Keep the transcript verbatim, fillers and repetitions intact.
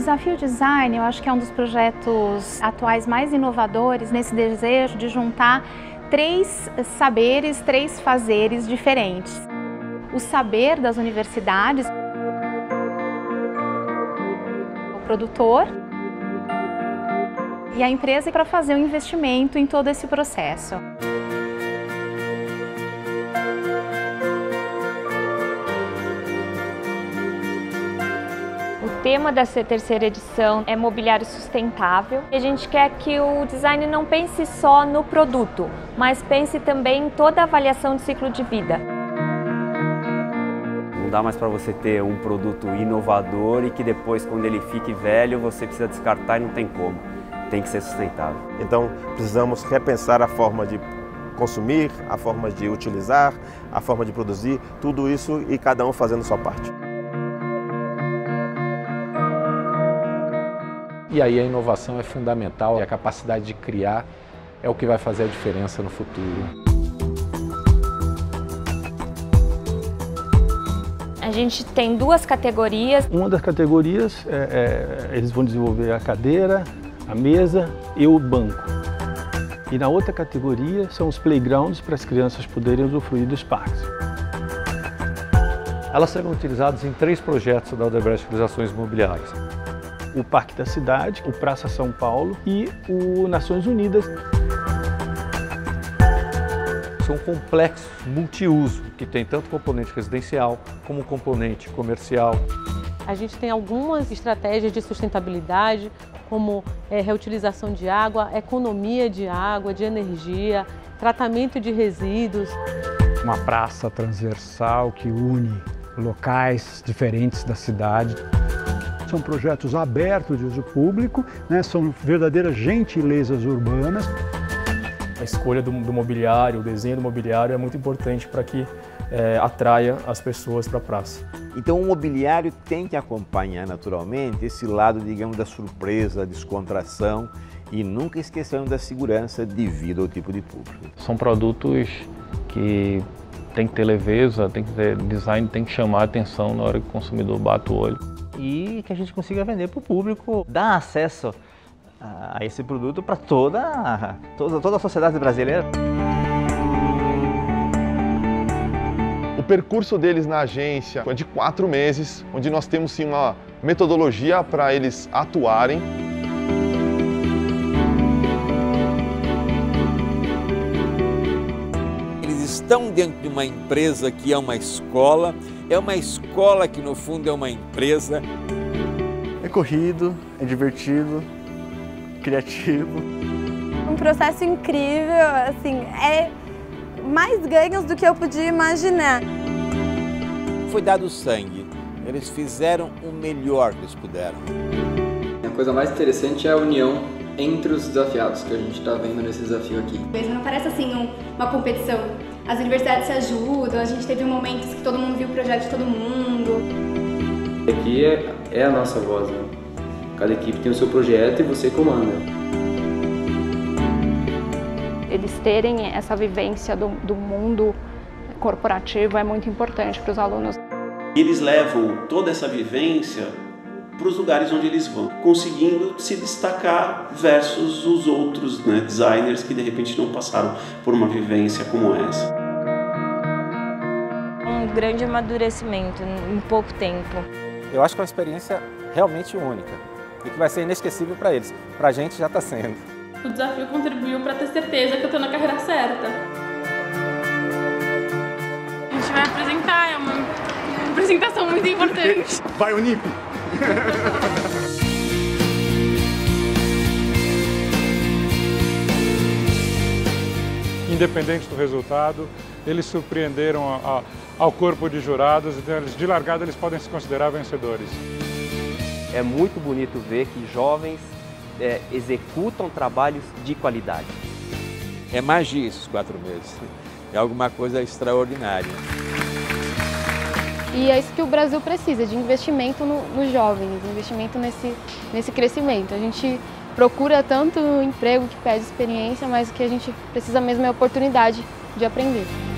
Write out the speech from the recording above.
Desafio Design, eu acho que é um dos projetos atuais mais inovadores nesse desejo de juntar três saberes, três fazeres diferentes. O saber das universidades, o produtor e a empresa para fazer o investimento em todo esse processo. O tema dessa terceira edição é mobiliário sustentável. A gente quer que o design não pense só no produto, mas pense também em toda a avaliação de ciclo de vida. Não dá mais para você ter um produto inovador e que depois, quando ele fique velho, você precisa descartar e não tem como. Tem que ser sustentável. Então, precisamos repensar a forma de consumir, a forma de utilizar, a forma de produzir, tudo isso e cada um fazendo sua parte. E aí a inovação é fundamental, a capacidade de criar é o que vai fazer a diferença no futuro. A gente tem duas categorias. Uma das categorias, é, é, eles vão desenvolver a cadeira, a mesa e o banco. E na outra categoria são os playgrounds para as crianças poderem usufruir dos parques. Elas serão utilizadas em três projetos da Odebrecht Realizações Imobiliárias. O Parque da Cidade, o Praça São Paulo e o Nações Unidas. São complexos multiuso, que tem tanto componente residencial como componente comercial. A gente tem algumas estratégias de sustentabilidade, como é, reutilização de água, economia de água, de energia, tratamento de resíduos. Uma praça transversal que une locais diferentes da cidade. São projetos abertos de uso público, né? São verdadeiras gentilezas urbanas. A escolha do, do mobiliário, o desenho do mobiliário é muito importante para que é, atraia as pessoas para a praça. Então o mobiliário tem que acompanhar naturalmente esse lado, digamos, da surpresa, descontração e nunca esquecendo da segurança devido ao tipo de público. São produtos que tem que ter leveza, tem que ter design, tem que chamar a atenção na hora que o consumidor bate o olho. E que a gente consiga vender para o público, dar acesso a esse produto para toda, toda, toda a sociedade brasileira. O percurso deles na agência é de quatro meses, onde nós temos sim uma metodologia para eles atuarem. Eles estão dentro de uma empresa que é uma escola, é uma escola que no fundo é uma empresa. É corrido, é divertido, criativo. Um processo incrível, assim, é mais ganhos do que eu podia imaginar. Foi dado sangue, eles fizeram o melhor que eles puderam. A coisa mais interessante é a união entre os desafiados que a gente está vendo nesse desafio aqui. Não parece assim um, uma competição. As universidades se ajudam, a gente teve momentos que todo mundo viu o projeto de todo mundo. Aqui é, é a nossa voz, né? Cada equipe tem o seu projeto e você comanda. Eles terem essa vivência do, do mundo corporativo é muito importante para os alunos. Eles levam toda essa vivência para os lugares onde eles vão, conseguindo se destacar versus os outros, né, designers que de repente não passaram por uma vivência como essa. Um grande amadurecimento em pouco tempo. Eu acho que é uma experiência realmente única e que vai ser inesquecível para eles. Para a gente já está sendo. O desafio contribuiu para ter certeza que eu estou na carreira certa. A gente vai apresentar, é uma apresentação muito importante. Vai, Unip! Independente do resultado, eles surpreenderam a, a, ao corpo de jurados, então eles, de largada eles podem se considerar vencedores. É muito bonito ver que jovens é, executam trabalhos de qualidade. É magia esses quatro meses, é alguma coisa extraordinária. E é isso que o Brasil precisa, de investimento no, nos jovens, investimento nesse, nesse crescimento. A gente procura tanto emprego que pede experiência, mas o que a gente precisa mesmo é oportunidade de aprender.